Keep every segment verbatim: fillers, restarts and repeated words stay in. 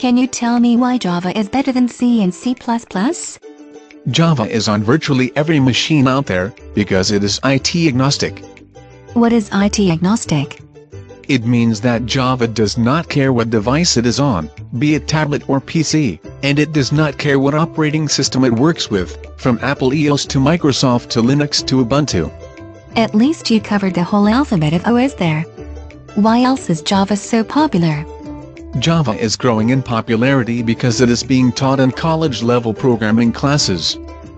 Can you tell me why Java is better than C and C plus plus? Java is on virtually every machine out there, because it is I T agnostic. What is I T agnostic? It means that Java does not care what device it is on, be it tablet or P C, and it does not care what operating system it works with, from Apple i O S to Microsoft to Linux to Ubuntu. At least you covered the whole alphabet of O S there. Why else is Java so popular? Java is growing in popularity because it is being taught in college-level programming classes.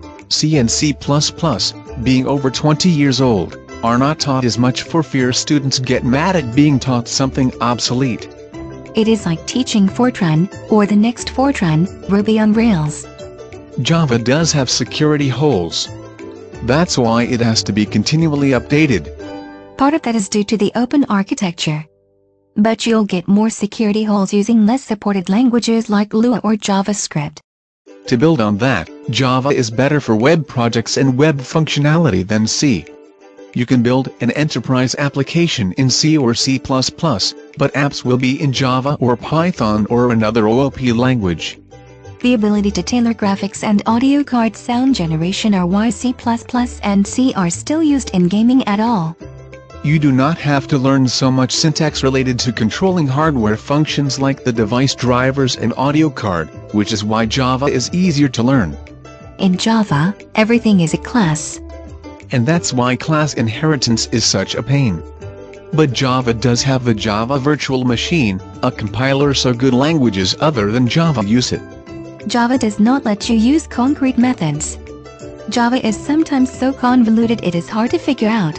C and C plus plus, being over twenty years old, are not taught as much for fear students get mad at being taught something obsolete. It is like teaching Fortran, or the next Fortran, Ruby on Rails. Java does have security holes. That's why it has to be continually updated. Part of that is due to the open architecture. But you'll get more security holes using less supported languages like Lua or JavaScript. To build on that, Java is better for web projects and web functionality than C. You can build an enterprise application in C or C plus plus, but apps will be in Java or Python or another O O P language. The ability to tailor graphics and audio card sound generation are why C plus plus and C are still used in gaming at all. You do not have to learn so much syntax related to controlling hardware functions like the device drivers and audio card, which is why Java is easier to learn. In Java, everything is a class. And that's why class inheritance is such a pain. But Java does have the Java Virtual Machine, a compiler so good languages other than Java use it. Java does not let you use concrete methods. Java is sometimes so convoluted it is hard to figure out.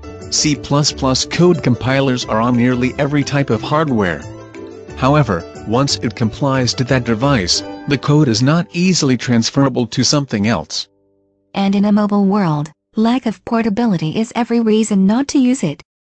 C plus plus code compilers are on nearly every type of hardware. However, once it complies to that device, the code is not easily transferable to something else. And in a mobile world, lack of portability is every reason not to use it.